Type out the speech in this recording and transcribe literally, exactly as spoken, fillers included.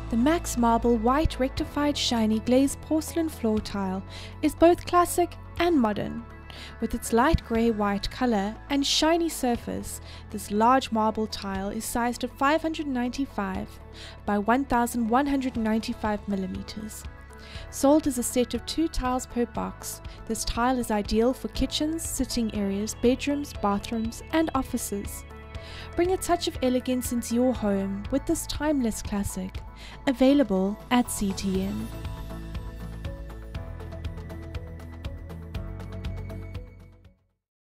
The Maxmarble white rectified shiny glazed porcelain floor tile is both classic and modern. With its light grey white colour and shiny surface, this large marble tile is sized at five hundred ninety-five by one thousand one hundred ninety-five millimeters. Sold as a set of two tiles per box, this tile is ideal for kitchens, sitting areas, bedrooms, bathrooms and offices. Bring a touch of elegance into your home with this timeless classic, available at C T M.